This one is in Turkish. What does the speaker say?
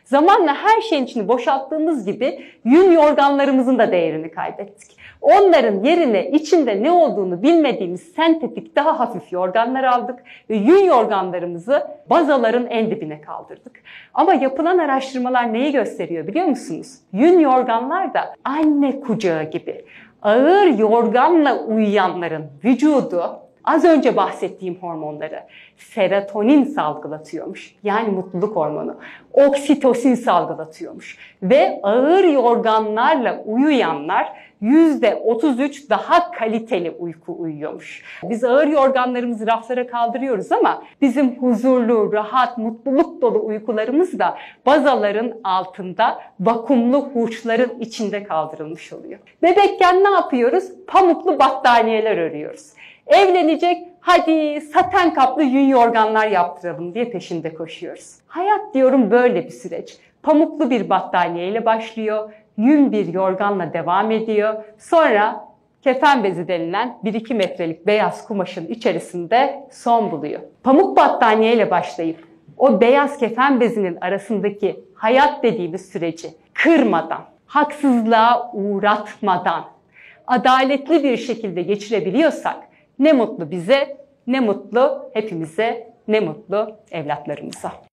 Zamanla her şeyin içini boşalttığımız gibi yün yorganlarımızın da değerini kaybettik. Onların yerine içinde ne olduğunu bilmediğimiz sentetik daha hafif yorganlar aldık ve yün yorganlarımızı bazaların en dibine kaldırdık. Ama yapılan araştırmalar neyi gösteriyor biliyor musunuz? Yün yorganlar da anne kucağı gibi. Ağır yorganla uyuyanların vücudu az önce bahsettiğim hormonları serotonin salgılatıyormuş. Yani mutluluk hormonu. Oksitosin salgılatıyormuş. Ve ağır yorganlarla uyuyanlar %33 daha kaliteli uyku uyuyormuş. Biz ağır yorganlarımızı raflara kaldırıyoruz ama bizim huzurlu, rahat, mutluluk dolu uykularımız da bazaların altında vakumlu hurçların içinde kaldırılmış oluyor. Bebekken ne yapıyoruz? Pamuklu battaniyeler örüyoruz. Evlenecek, hadi saten kaplı yün yorganlar yaptıralım diye peşinde koşuyoruz. Hayat diyorum böyle bir süreç. Pamuklu bir battaniye ile başlıyor, yün bir yorganla devam ediyor. Sonra kefen bezi denilen 1-2 metrelik beyaz kumaşın içerisinde son buluyor. Pamuk battaniye ile başlayıp o beyaz kefen bezinin arasındaki hayat dediğimiz süreci kırmadan, haksızlığa uğratmadan, adaletli bir şekilde geçirebiliyorsak ne mutlu bize, ne mutlu hepimize, ne mutlu evlatlarımıza.